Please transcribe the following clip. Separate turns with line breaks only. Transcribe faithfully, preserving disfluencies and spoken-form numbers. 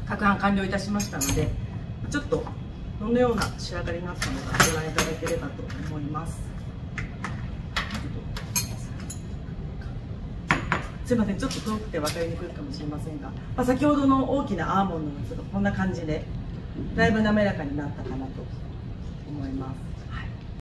攪拌完了いたしましたので、ちょっとどのような仕上がりになったのかご覧いただければと思います。すいません、ちょっと遠くて分かりにくいかもしれませんが、まあ、先ほどの大きなアーモンドの粒がこんな感じでだいぶ滑らかになったかなと思います。